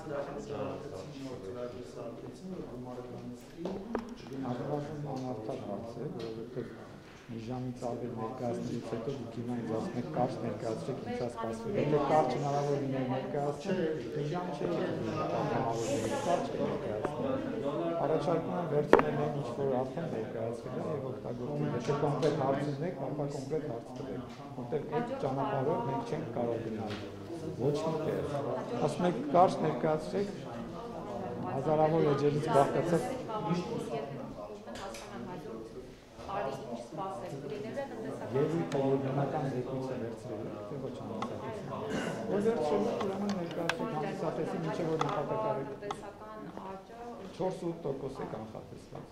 Ահավասում անարդար հարց է, որովհետև մի ժամից ավել ներկայացնելուց հետո դուք հիմա ինձ ասում եք կարճ ներկայացրեք ինչա սպասվել։ Եթե կարճ հնարավոր լիներ ներկայացնել, մի ժամ չէ հնարավոր կարճ ներկայացնել։ Առաջարկում եմ վերցնել այն ինչ որ արդեն ներկայացվել է եւ օգտագործել։ Եթե կոնկրետ հարց ունեք, ապա կոնկրետ հարց տվեք, որտեղ այդ ճանապարհով մենք չենք կարող գնալ։ Ոչ մի տեղ։ Ասում եք կարճ ներկայացրեք, հազարավոր էջերից բաղկացած Ելույթը եւ բնական զեկույցը վերցրել եք, թե ոչ հանդիսատեսին։ Որ վերցրել եք, ուրեմն ներկայացրեք հանդիսատեսին, ինչը որ նպատակարեք։ 4-8% է կանխատեսված։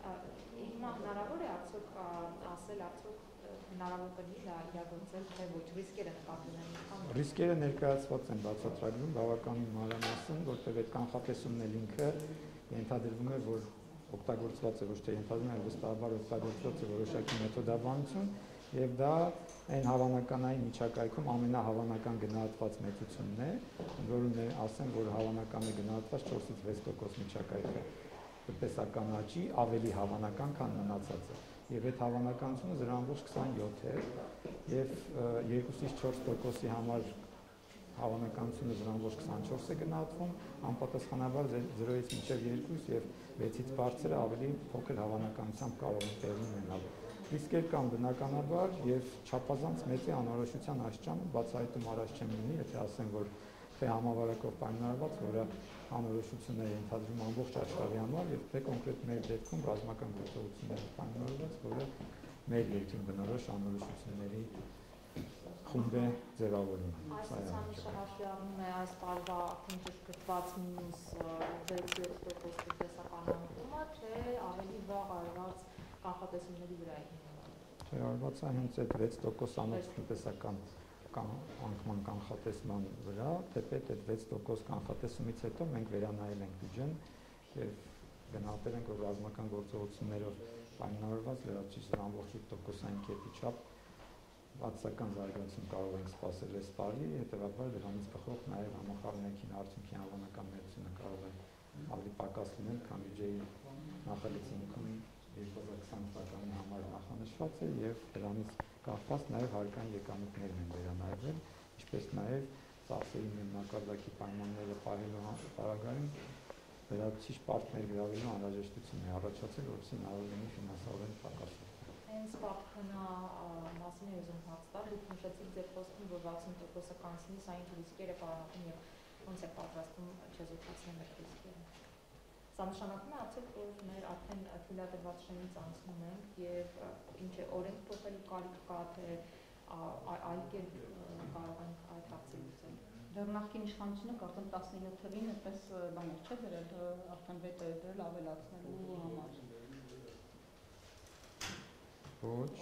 Հիմա հնարավոր է արդյոք ասել արդյոք հնարավոր կլինի դա իրագործել, թե ոչ ռիսկերը նկատվում են։ Ռիսկերը ներկայացված են բացատրագրում բավականին մանրամասն, որտեղ այդ կանխատեսումն էլ ինքը ենթադրվում է, որ օգտագործված է ոչ թե ենթադրվում է, վստահաբար օգտագործված է որոշակի մեթոդաբանություն եւ դա այն հավանականային միջակայքում ամենահավանական գնահատված մեծությունն է, որը ասեմ, որ հավանական է գնահատված 4-ից 6% միջակայքը տնտեսական աճի ավելի հավանական, քան մնացածը։ Եվ այդ հավանականությունը 0.27 է եւ 2-ից 4%-ի համար հավանականությունը 0.24 է գնահատվում, անպատասխանաբար 0-ից մինչև 2 եւ 6-ից բարձրը ավելի փոքր հավանականությամբ կարող է տեղի ունենալ։ Ռիսկեր կան բնականաբար եւ չափազանց մեծ է անորոշության աստիճանը, բացահայտում առաջ չեմ լինի, եթե ասեմ, որ թե համավարակով պայմանավորված, որը անորոշություն է ենթադրում ամբողջ աշխարհի համար եւ թե կոնկրետ մեր դեպքում ռազմական գործողությունների պայմանավորված, որը մեր երկրին բնորոշ անորոշությունների խումբ է ձևավորում։ Այս ցուցանիշը հաշվի առնում է այս տարվա ընդգրկված մինուս 6-7% տնտեսականությունը, թե ավելի վաղ արված կանխատեսումների վրա է հիմնված։ Թե արված է հենց այդ 6% անոց տնտեսական անկման կանխատեսման վրա, թեպետ այդ 6% կանխատեսումից հետո մենք վերանայել ենք բյուջեն եւ գնահատել ենք, որ ռազմական գործողություններով պայմանավորված լրացուցիչ 0.8%-ային կետի չափ բացասական զարգացում կարող ենք սպասել այս տարի, հետեւաբար դրանից բխող նաեւ համախառնային արդյունքի հավանական մեծությունը կարող է ավելի պակաս լինել, քան բյուջեի նախագծի հիմքում 2020 թվականի համար նախանշված է եւ դրանից կախված նաեւ հարկային եկամուտներն են վերանայվել, ինչպես նաեւ ծախսերի մակարդակի պայմանները պահելու պարագայում լրացուցիչ պարտքներ գրավելու անհրաժեշտություն է առաջացել, որովհետեւ հնարավոր լինի ֆինանսավորել պակասել։ Հենց պարտքնա մասին է ուզում հարց տալ, դուք նշեցիք ձեր խոսքում, որ 60%-ը կանցնի, սա ինչ ռիսկեր է պարունակում եւ ոնց է պատրաստվում չեզոքացնել այդ ռիսկերը։ Սա նշանակում է արդյոք, որ մեր արդեն թույլատրված շեմից անցնում ենք եւ ինչ է օրենք փոխելու կարիք կա, թե այլ կերպ կարող ենք այդ հարցը լուծել։ Դեռ նախկին իշխանությունը արդեն 17 թվին այդպես բաներ չէ դրել, արդեն վետ է դրել ավելացնելու համար։ Ոչ,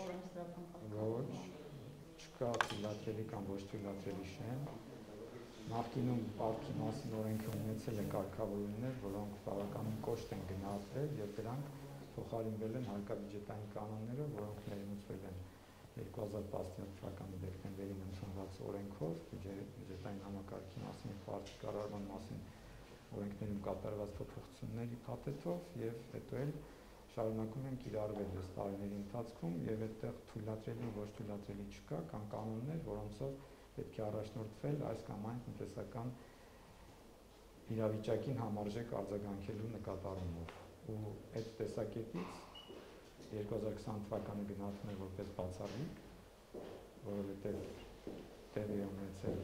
չկա թույլատրելի կամ ոչ թույլատրելի շեմ։ Նախկինում պարտքի մասին օրենքը ունեցել է կարգավորումներ, որոնք բավականին կոշտ են գնահատվել եւ դրանք փոխարինվել են հարկաբյուջետային կանոններով, որոնք ներմուծվել են 2017 թվականի դեկտեմբերին ընդունված օրենքով, բյուջետային համակարգի մասին, պարտքի կառավարման մասին օրենքներում կատարված փոփոխությունների փաթեթով եւ հետո էլ շարունակում են կիրառվել այս տարիների ընթացքում եւ այդտեղ թույլատրելի ու ոչ թույլատրելի չկա, կան կանոններ, որոնցով պետք է առաջնորդվել այս կամ այն տնտեսական իրավիճակին համարժեք արձագանքելու նկատառումով։ Ու այդ տեսակետից 2020 թվականը գնահատվում է որպես բացառիկ, որովհետև տեղի է ունեցել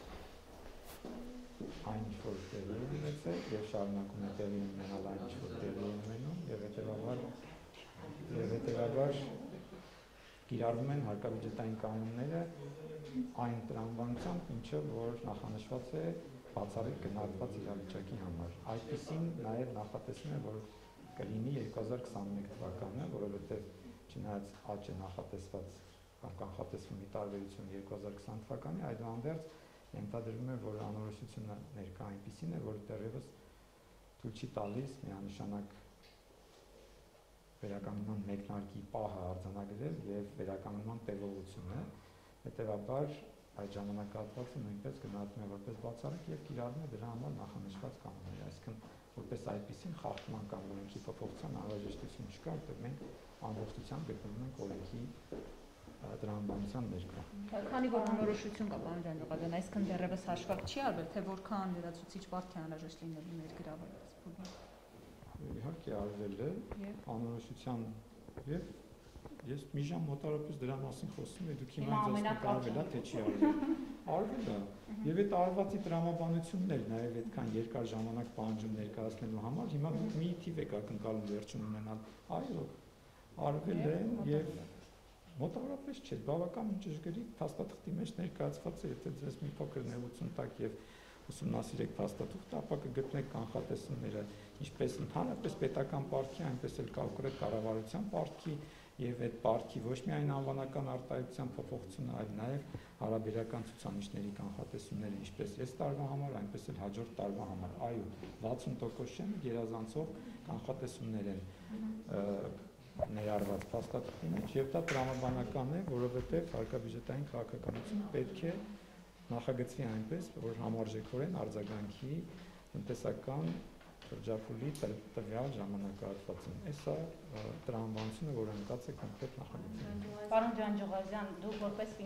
այն ինչ որ տեղի է ունեցել եւ շարունակում է տեղի ունենալ այն ինչ որ տեղի է ունենում եւ հետեւաբար կիրառվում են հարկաբյուջետային կանոնները այն տրամաբանությամբ, ինչը որ նախանշված է բացառիկ գնահատված իրավիճակի համար։ Այդպիսին նաեւ նախատեսվում է, որ կլինի 2021 թվականը, որովհետեւ չնայած աճ է նախատեսված կամ կանխատեսվում տարբերություն 2020 թվականի, այդուհանդերձ ենթադրվում է, որ անորոշությունը ներկա այնպիսին է, որ դեռևս թույլ չի տալիս միանշանակ վերականգնման մեկնարկի պահը արձանագրել եւ վերականգնման տևողությունը, հետեւաբար այդ ժամանակահատվածը նույնպես գնահատում է որպես բացառիկ եւ կիրառում է դրա համար նախանշված կանոններ, այսինքն որպես այդպեսին խախտման կամ օրենքի փոփոխության անհրաժեշտություն չկա, որտեղ մենք ամբողջությամբ գտնվում ենք օրենքի տրամաբանության ներքո։ Քանի որ անորոշություն կա, պարոն Ջանջուղազյան, այսինքն դեռևս հաշվառք չի արվել, թե որքան լրացուցիչ բարդ է անհրաժեշտ լինելու ներգրավված փուլում։ Իհարկե արվել է անորոշության եւ ես մի ժամ մոտավորապես դրա մասին խոսում եմ, դուք հիմա ինձ ասում արվել է, թե չի արվել։ Արվել է։ Եվ այդ արվածի տրամաբանությունն էլ նաեւ այդքան երկար ժամանակ պահանջում ներկայացնելու համար հիմա դուք մի թիվ եք ակնկալում վերջում ունենալ։ Այո, արվել է եւ մոտավորապես չէ, բավականին ճշգրիտ փաստաթղթի մեջ ներկայացված է, եթե ձեզ մի փոքր նեղություն տակ եւ ուսումնասիրեք փաստաթուղթը, ապա կգտնեք կանխատեսումները, ինչպես ընդհանրապես պետական պարտքի, այնպես էլ կոնկրետ կառավարության պարտքի եւ այդ պարտքի ոչ միայն անվանական արտահայտության փոփոխությունը, այլ նաեւ հարաբերական ցուցանիշների կանխատեսումները, ինչպես այս տարվա համար, այնպես էլ հաջորդ տարվա համար։ Այո, 60% շեմը գերազանցող կանխատեսումներ են ներառված փաստաթղթի մեջ եւ դա տրամաբանական է, որովհետեւ հարկաբյուջետային քաղաքականությունը պետք է նախագծվի այնպես, որ համարժեքորեն արձագանքի տնտեսական շրջափուլի տվյալ ժամանակահատվածին։ Էսա տրամաբանությունը, որը ընկած է կոնկրետ նախագծում։ Պարոն Ջանջուղազյան, դուք որպես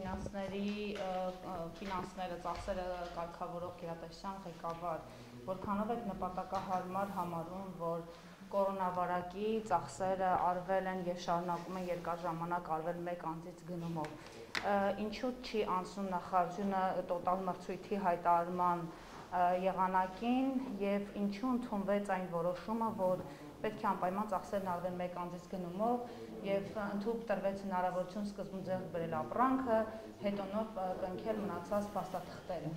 ֆինանսները, ծախսերը կարգավորող գերատեսչության ղեկավար, որքանով եք նպատակահարմար համարում, որ կորոնավարակի ծախսերը արվել են եւ շարունակում են երկար ժամանակ արվել մեկ անձից գնումով։ Ինչու չի անցնում նախարարությունը տոտալ մրցույթի հայտարարման եղանակին եւ ինչու ընդունվեց այն որոշումը, որ պետք է անպայման ծախսերն արվեն մեկ անձից գնումով եւ ընդհանուր տրվեց հնարավորություն սկզբում ձեռք բերել ապրանքը, հետո նոր կնքել մնացած փաստաթղթերը։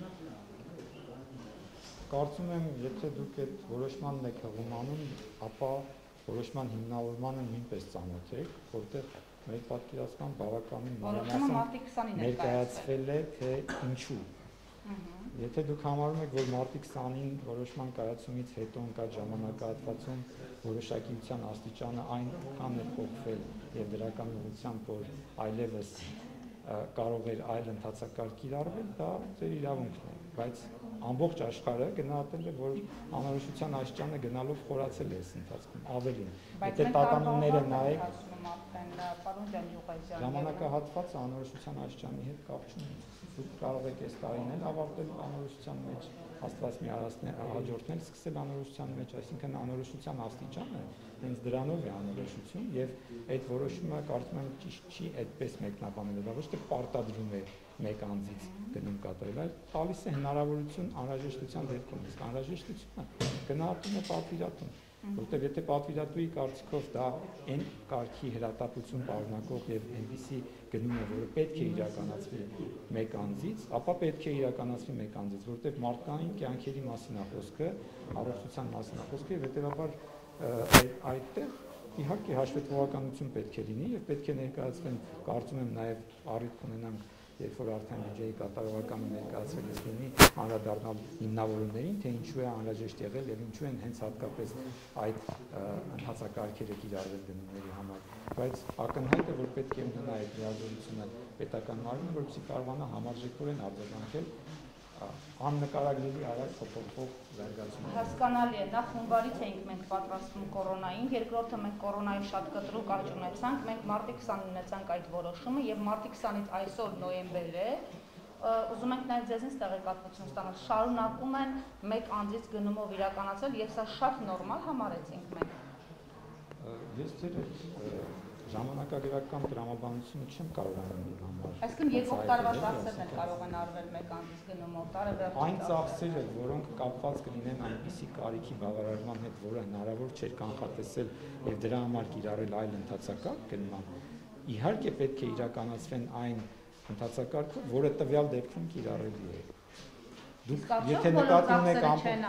Կարծում եմ, եթե դուք այդ որոշմանն եք հղումանում, ապա որոշման հիմնավորմանը նույնպես ծանոթ եք, որտեղ մեր պատկերացման բավականին մանրամասն ներկայացվել է, թե ինչու։ Եթե դուք համարում եք, որ մարտի 20-ին որոշման կայացումից հետո ընկած ժամանակահատվածում որոշակիության աստիճանը այնքան է փոխվել եւ դրական ուղղությամբ, որ այլևս կարող էր այլ ընթացակարգ կիրառվել, դա ձեր իրավունքն է, բայց ամբողջ աշխարհը գնահատել է, որ անորոշության աստիճանը գնալով խորացել է այս ընթացքում, ավելին։ Եթե տատանումները նայեք, ժամանակահատվածը անորոշության աստիճանի հետ կապ չունի։ Դուք կարող եք այս տարին էլ ավարտել անորոշության մեջ, Աստված մի հաջորդն էլ սկսել անորոշության մեջ, այսինքն անորոշության աստիճանը հենց դրանով է անորոշություն եւ այդ որոշումը կարծում եմ ճիշտ չի այդպես մեկնաբանել, դա ոչ թե պարտադրում է մեկ անձից գնում կատարել, այլ տալիս է հնարավորություն անհրաժեշտության դեպքում, իսկ անհրաժեշտությունը գնահատում է պատվիրատուն, որտեղ եթե պատվիրատուի կարծիքով դա այն կարգի հրատապություն պարունակող եւ այնպիսի գնում է, որը պետք է իրականացվի մեկ անձից, ապա պետք է իրականացվի մեկ անձից, որտեղ մարդկային կյանքերի մասին է խոսքը, առողջության մասին է խոսքը եւ հետեւաբար այդտեղ իհարկե հաշվետվողականություն պետք է լինի եւ պետք է ներկայացվեն, կարծում եմ նաեւ առիթ ունենանք, երբ որ արդեն բյուջեի կատարողականը ներկայացվելիս լինի անդրադառնալ հիմնավորումներին, թե ինչու է անհրաժեշտ եղել եւ ինչու են հենց հատկապես այդ ընթացակարգերը կիրառվել գնումների համար, բայց ակնհայտ է, որ պետք է ունենա այդ լիազորությունը պետական մարմինը, որպեսզի կարողանա համարժեքորեն արձագանքել աննկարագրելի արագ փոփոխվող զարգացումները։ Հասկանալի է, նախ հունվարից էինք մենք պատրաստվում կորոնային, երկրորդը մենք կորոնայի շատ կտրուկ աճ ունեցանք, մենք մարտի 20-ին ունեցանք այդ որոշումը եւ մարտի 20-ից այսօր նոյեմբեր է, ուզում ենք նաեւ ձեզնից տեղեկատվություն ստանալ, շարունակում են մեկ անձից գնումով իրականացնել եւ սա շատ նորմալ համարեցինք մենք։ Ես ձեր ժամանակագրական տրամաբանությունը չեմ կարող անել համար։ Այսինքն երկու տարվա ծախսերն էլ կարող են արվել մեկ անձից գնումով, տարեվերջի։ Այն ծախսերը, որոնք կապված կլինեն այնպիսի կարիքի բավարարման հետ, որը հնարավոր չէր կանխատեսել եւ դրա համար կիրառել այլ ընթացակարգ գնման, իհարկե պետք է իրականացվեն այն ընթացակարգով, որը տվյալ դեպքում կիրառելի է։ Դուք եթե նկատի ունեք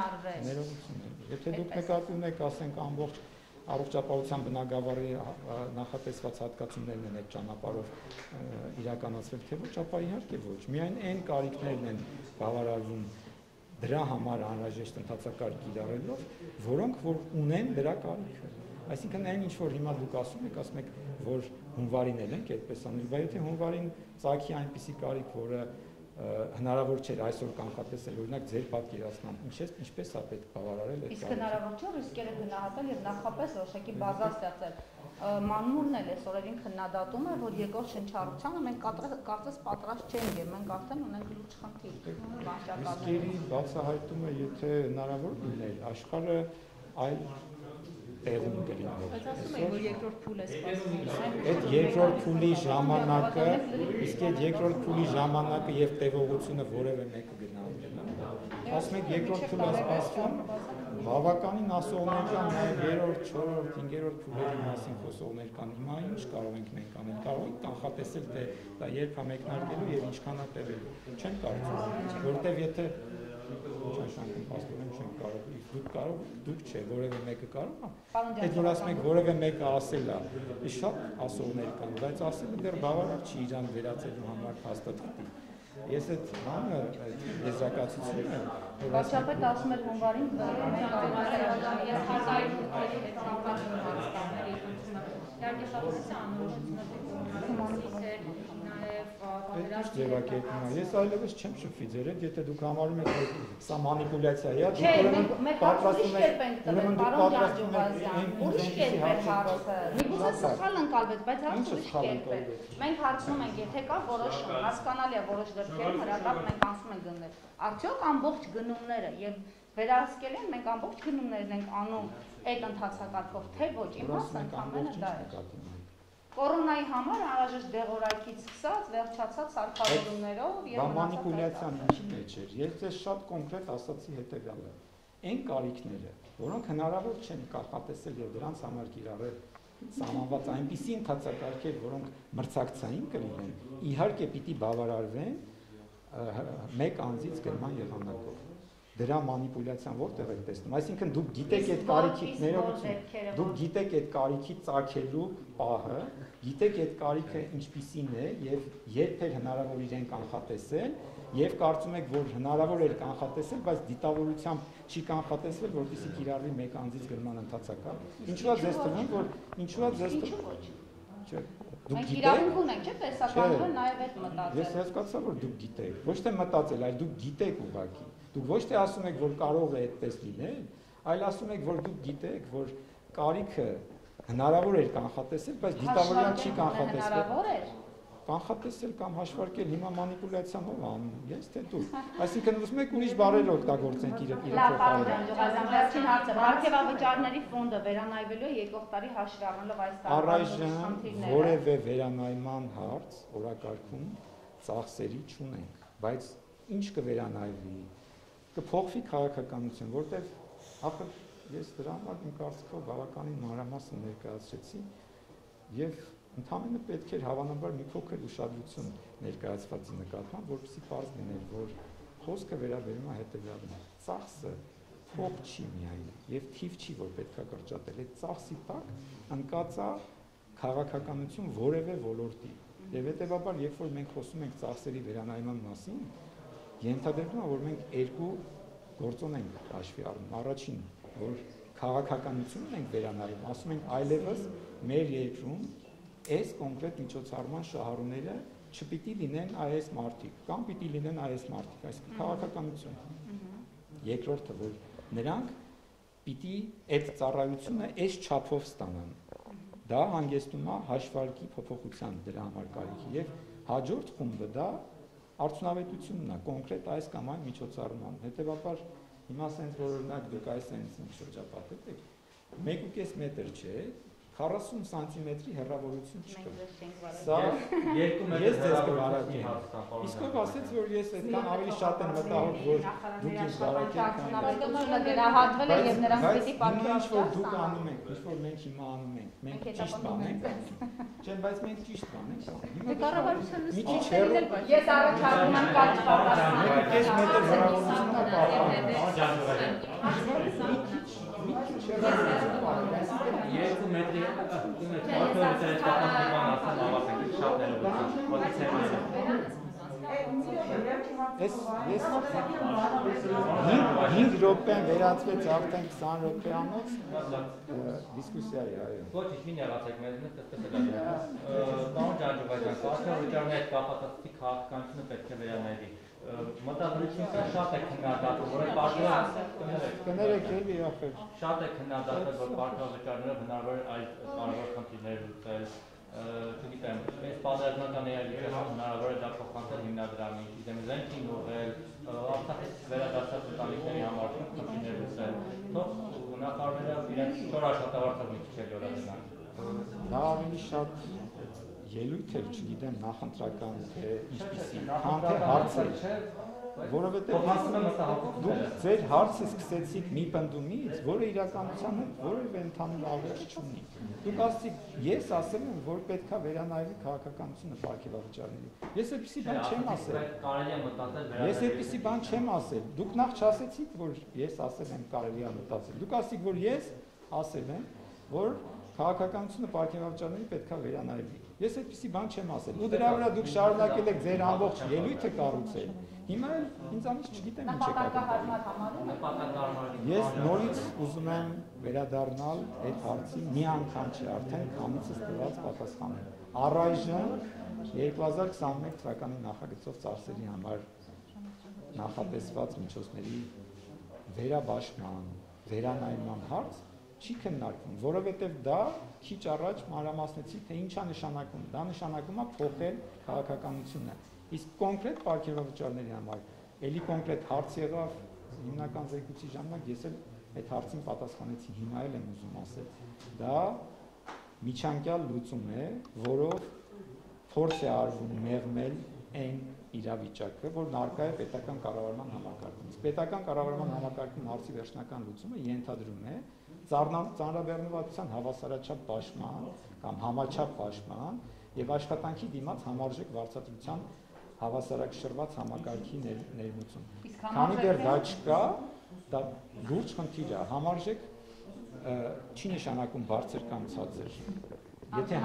եթե դուք նկատի ունեք, ասենք ամբողջ առողջապահության բնագավառի նախատեսված հատկացումներն են այդ ճանապարհով իրականացվել, թե ոչ, ապա իհարկե ոչ։ Միայն այն կարիքներն են բավարարվում դրա համար անհրաժեշտ ընթացակարգ կիրառելով, որոնք որ ունեն դրա կարիքը։ Այսինքն այն ինչ որ հիմա դուք ասում եք, որ հունվարին էլ ենք այդպես անել, բայց եթե հունվարին ծագի այնպիսի կարիք, որը հնարավոր չէր այսօր կանխատեսել օրինակ ձեր պատկերացմամբ ինչպես է պետք բավարարել այդ իսկ հնարավոր չէ ռիսկերը գնահատել եւ նախապես որոշակի բազա ստեղծել մանմուրն էլ այս օրերին քննադատում է որ երկրորդ շնչառությանը մենք կարծես պատրաստ չենք եւ մենք արդեն ունենք լուրջ խնդիր ռիսկերի բացահայտումը եթե հնարավոր լիներ աշխարհը այլ տեղում կլիներ բայց ասում են որ երկրորդ փուլ է սպասվում այդ երկրորդ փուլի ժամանակը իսկ այդ երկրորդ փուլի ժամանակը եւ տևողությունը որևէ մեկը գնահատել է ասում եք երկրորդ փուլը սպասվում բավականին ասողներ կան նաեւ երրորդ, չորրորդ, հինգերորդ փուլերի մասին խոսողներ կան հիմա ինչ կարող ենք մենք անել կարող ենք կանխատեսել թե դա երբ է մեկնարկելու եւ ինչքան է տևելու չեմ կարծում որտեւ եթե Չաշանքին պաստորեն չեն կարող, դուք չէ, որևէ մեկը կարող է, այդ որ ասում եք որևէ մեկը ասել է, շատ ասողներ կան, բայց ասելը դեռ բավարար չի իրան վերացելու համար հաստատվի։ Ես այդ բանը, այդ եզրակացությունը, որ Վարչապետ ասում էր հունվարին Ես այլևս չեմ շփվի ձեր հետ, եթե դուք համարում եք, որ սա մանիպուլյացիա է, մենք պատրաստում ենք, ուրիշ կերպ է հարցը, միգուցե սխալ ընկալվեց, բայց հարցը ուրիշ կերպ է, մենք հարցնում ենք, եթե կա որոշում, հասկանալի է որոշ դեպքերում հրատապ մենք անցում ենք գններ, արդյոք ամբողջ գնումները եւ վերահսկել են, մենք ամբողջ գնումներն ենք անում այդ ընթացակարգով, թե ոչ, իմ հասը ընդամենը դա է։ Կորոնայի համար անհրաժեշտ դեղորայքից սկսած, վերջացած սարքավորումներով եւ մանիպուլյացիան ինչի մեջ էր։ Ես ձեզ շատ կոնկրետ ասացի հետեւյալը։ Այն կարիքները, որոնք հնարավոր չեն կանխատեսել եւ դրանց համար կիրառել սահմանված այնպիսի ընթացակարգեր, որոնք մրցակցային կլինեն, իհարկե պիտի բավարարվեն մեկ անձից գնման եղանակով։ Դրա մանիպուլյացիան որտեղ եք տեսնում։ Այսինքն դուք գիտեք այդ կարիքի ներողություն, դուք գիտեք այդ կարիքի ծագելու պահը, գիտեք այդ կարիքը ինչպիսին է եւ երբ է հնարավոր իրեն կանխատեսել եւ կարծում եք, որ հնարավոր է կանխատեսել, բայց դիտավորությամբ չի կանխատեսվել, որտիսի կիրառվի մեկ անձից գնման ընթացակարգ։ Ինչու է ձեզ թվում, որ ինչու է ձեզ թվում։ Չէ, դուք գիտեք։ Մենք իրավունք ունենք, չէ՞, տեսականորեն նաեւ այդ մտածել։ Ես հասկացա, որ դուք գիտեք, ոչ թե մտածել, այլ դուք գիտեք ուղղակի։ Դուք ոչ թե ասում եք, որ կարող է այդպես լինել, այլ ասում եք, որ դուք գիտեք, որ կարիքը հնարավոր էր կանխատեսել, բայց դիտավորյալ չի կանխատեսվել։ Հնարավոր էր կանխատեսել կամ հաշվարկել հիմա մանիպուլյացիայով անում, ես թե դուք։ Այսինքն ուզում եք ուրիշ բառեր օգտագործենք իր Լավ, պարոն Ջանջուղազյան, վերջին հարցը, Պարգևավճարների ֆոնդը վերանայվելու է եկող տարի հաշվի առնելով այս տարի առայժմ որևէ վերանայման հարց օրակարգում ծախսերի չունենք, բայց ինչ կվերանայվի կփոխվի քաղաքականություն, որտեղ ախր ես դրա համար իմ կարծիքով բավականին մանրամասն ներկայացրեցի եւ ընդհանրապես պետք էր հավանաբար մի փոքր ուշադրություն ներկայացվածի նկատմամբ, որպեսզի պարզ լիներ, որ խոսքը վերաբերում է հետեւյալին. ծախսը փող չի միայն եւ թիվ չի, որ պետքա կրճատել, այդ ծախսի տակ ընկած է քաղաքականություն որևէ ոլորտի։ Եվ հետեւաբար, երբ որ մենք խոսում ենք ծախսերի վերանայման մասին, ենթադրվում է, որ մենք երկու գործոն ենք հաշվի առնում։ Առաջին, որ քաղաքականությունն ենք վերանայում, ասում ենք այլևս մեր երկրում այս կոնկրետ միջոցառման շահառուները չպիտի լինեն այս մարդիկ, կամ պիտի լինեն այս մարդիկ, այսինքն քաղաքականություն։ Երկրորդը, որ նրանք պիտի այդ ծառայությունը այս չափով ստանան։ Դա հանգեցնում է հաշվարկի փոփոխության դրա համար կարիքի եւ հաջորդ խումբը դա արդյունավետությունն է կոնկրետ այս կամ այն միջոցառման։ Հետևաբար հիմա ասենք որ օրինակ դուք այս sense-ին շրջապատեք 1.5 մետր չէ 40 սանտիմետրի հեռավորություն չկա։ Սա 2 մետր ես ձեզ կվարակեմ։ Իսկ ով ասեց որ ես այդքան ավելի շատ եմ մտահոգ որ դուք ինձ վարակեք քան գնահատվել է եւ նրանք պիտի պատկերացնեն։ Ինչ որ դուք անում եք, ինչ որ մենք հիմա անում ենք, մենք ճիշտ բան ենք։ Չէ, բայց մենք ճիշտ բան ենք անում։ Դե կառավարության մի քիչ հեռու ես առաջարկում եմ կարճ պատասխանել։ 1.5 մետր հեռավորությունը պատահական։ Մի քիչ երկու մետրի պատմությունից պատմական ասեմ ավարտենք շատ ներողություն։ Ես 5 րոպեն վերածվեց արդեն 20 րոպեանոց դիսկուսիայի, այո։ Ոչ, ինչ եղացեք մեզ, այդպես էլ է։ Պարոն Ջանջուղազյան, կարգավիճակների հետ կապված քաղաքականությունը պետք է վերանայվի։ Մտադրությունը շատ է քննադատում, որ Կներեք էլի ախր։ Շատ է քննադատել, որ կարգավիճակները հնարավոր այլ կարևոր խնդիրներ լուծել, չգիտեմ, այս պատերազմական իրավիճակում հնարավոր է դա փոխանցել հիմնադրամին, գիտեմ, զենքին ուղղել, Արցախից վերադարձած ընտանիքների համար խնդիրներ լուծել, թող նախարարները իրենց չոր աշխատավարձով մի քիչ լրացնեն։ Դա ավելի շատ ելույթ էր, չգիտեմ, նախընտրական թե ինչպիսի, քան թե հարցեր, որովհետև դուք ձեր հարցը սկսեցիք մի պնդումից, որը իրականության հետ որևէ ընդհանուր աղերս չունի։ Դուք ասացիք, ես ասել եմ, որ պետք է վերանայվի քաղաքականությունը պարգևավճարների։ Ես այդպիսի բան չեմ ասել։ Կարելի է մտածել Ես այդպիսի բան չեմ ասել։ Դուք նախ չասեցիք, որ ես ասել եմ կարելի է մտածել։ Դուք ասացիք, որ ես ասել եմ, որ քաղաքականությունը պարգևավճարների պետք է վերանայվի։ Ես այդպիսի բան չեմ ասել։ Ու դրա վրա դուք շարունակել եք ձեր ամբողջ ելույթը կառուցել։ Հիմա էլ ինձանից չգիտեմ ինչ եք Նպատակահարմար։ Ես նորից ուզում եմ վերադառնալ այդ հարցին, մի անգամ չէ, արդեն քանիցս տված պատասխանել։ Առայժմ 2021 թվականի նախագծով ծախսերի համար նախատեսված միջոցների վերաբաշխման, վերանայման հարց չի քննարկվում, որովհետև դա քիչ առաջ մանրամասնեցի, թե ինչ է նշանակում։ Դա նշանակում է փոխել քաղաքականությունը։ Իսկ կոնկրետ պարգևավճարների համար էլի կոնկրետ հարց եղավ հիմնական զեկույցի ժամանակ, ես էլ այդ հարցին պատասխանեցի, հիմա էլ եմ ուզում ասել։ Դա միջանկյալ լուծում է, որով փորձ է արվում մեղմել այն իրավիճակը, որն առկա է պետական կառավարման համակարգում։ Իսկ պետական կառավարման համակարգում հարցի վերջնական լուծումը ենթադրում է ծանրաբեռնվածության հավասարաչափ պաշտպան կամ համաչափ պաշտպան եւ աշխատանքի դիմաց համարժեք վարձատրության հավասարակշռված համակարգի ներմուծում։ Քանի դեռ դա չկա, դա լուրջ խնդիր է, համարժեք չի նշանակում բարձր կամ ցածր։ Եթե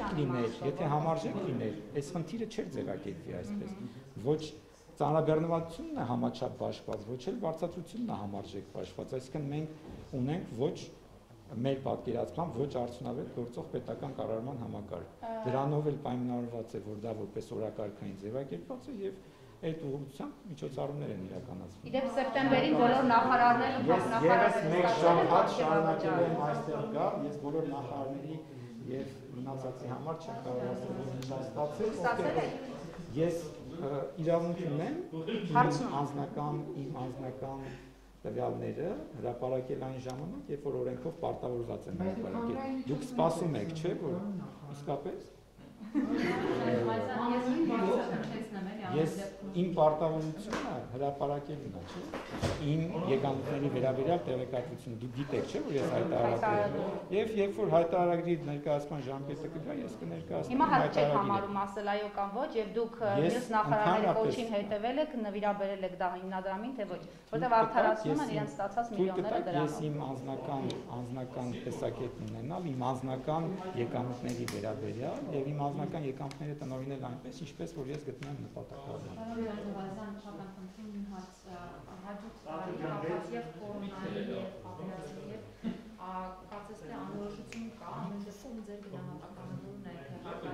համարժեք լիներ, այս խնդիրը չէր ձևակերպվի այսպես։ Ոչ ծանրաբեռնվածությունն է համաչափ պաշտպած, ոչ էլ վարձատրությունն է համարժեք պաշտպած, այսինքն մենք ունենք ոչ մեր պատկերացմամբ ոչ արդյունավետ գործող պետական կառավարման համակարգ։ Դրանով էլ պայմանավորված է, որ դա որպես օրակարգային ձևակերպված է եւ այդ ուղղությամբ միջոցառումներ են իրականացվում։ Իդեպ սեպտեմբերին բոլոր նախարարները Ես մեկ շաբաթ շարունակել եմ այստեղ գալ, ես բոլոր նախարարների եւ մնացածի համար չեմ կարող ասել, որ ինչ ստացել։ Ես իրավունք ունեմ իմ անձնական տվյալները հրապարակել այն ժամանակ, երբ որ օրենքով պարտավորված եմ հրապարակել։ Դուք սպասում եք, չէ՞, որ իսկապես Ես իմ պարտավորությունը հրապարակելն է, չէ՞։ Իմ եկամուտների վերաբերյալ տեղեկատվությունը դուք գիտեք, չէ՞, որ ես հայտարարել եմ։ Եվ երբ որ հայտարարագրի ներկայացման ժամկետը կգա, ես կներկայացնեմ։ Հիմա հարց չեք համարում ասել այո կամ ոչ, եւ դուք մյուս նախարարների կոչին հետևել եք, նվիրաբերել եք դա հիմնադրամին, թե ոչ, որտեղ արդարացնում են իրենց ստացած միլիոնները դրանով։ Ես իմ անձնական տեսակետն ունենալ, իմ անձնական եկամուտների վերաբերյալ եւ իմ անձնական եկամուտները տնօրինել այնպես, ինչպես որ ես գտնում եմ նպատակահարմար։ Հաջորդ տարի կապված եւ կորոնայի եւ ավիացիայի եւ կարծես թե անորոշություն կա, ամեն դեպքում ձեր գնահատականներն է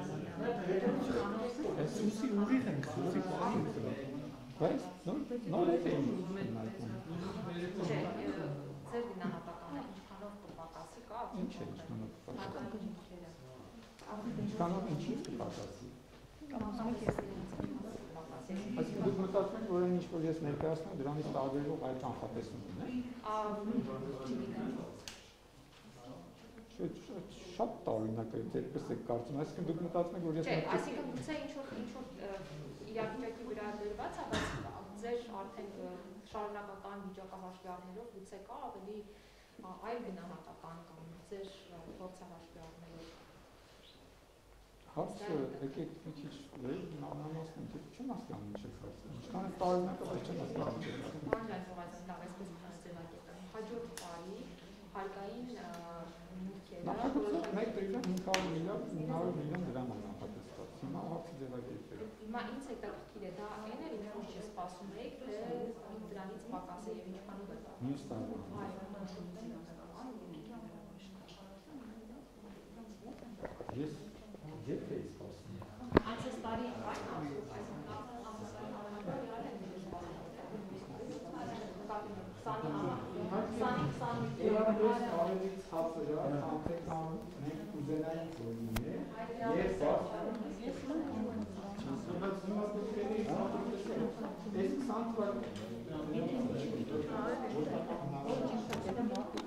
թե Այս ուսի ուղիղ ենք, ուսի պահին բայց նոր է չէ, ձեր գնահատականը ինչքանով կպակասի կա, ինչ է ինչքանով ինչի կպակասի։ Այսինքն դուք մտածում եք, որ այն ինչ որ ես ներկայացնում եմ, դրանից տարբերվող այլ կանխատեսում ունի։ Շատ տարօրինակ է, այդպես եք կարծում, այսինքն դուք մտածում եք, որ ես չէ, այսինքն գուցե ինչ-որ իրավիճակի վրա դրված է, բայց ձեր արդեն շարունակական վիճակը հաշվի առնելով գուցե կա ավելի այլ գնահատական կամ ձեր փորձը հաշվի առնելով։ Հարցը եկեք մի քիչ նամասն եմ, չեմ հասկանում ինչ եք հարցը։ Ինչքան է տարօրինակ է, բայց չեմ հասկանում։ Պարոն Ջանջուղազյան, լավ, այսպես ձևակերպեմ։ Հաջորդ տարի հարկային մուտքերը Նախագծով 1 տրիլիոն 500 միլիոն դրամ է նախատեսված։ Հիմա հարցը ձևակերպել։ Հիմա ինձ հետաքրքիր է դա այն էլ ինչ որ չսպասում ասում եք, թե դրանից պակաս է եւ ինչքանով է դա։ Մյուս տարի։ Ես երբ էի սպասում։ Անցած տարի այն ասում, Երանպես ավելի ցածր է, քան թե մենք ուզենայինք որ լինի, եւ այս 20